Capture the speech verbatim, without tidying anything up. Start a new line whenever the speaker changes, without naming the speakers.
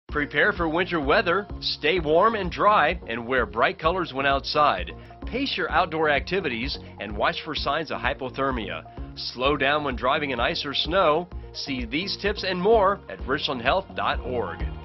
Prepare for winter weather, stay warm and dry, and wear bright colors when outside. Pace your outdoor activities and watch for signs of hypothermia. Slow down when driving in ice or snow. See these tips and more at richland health dot org.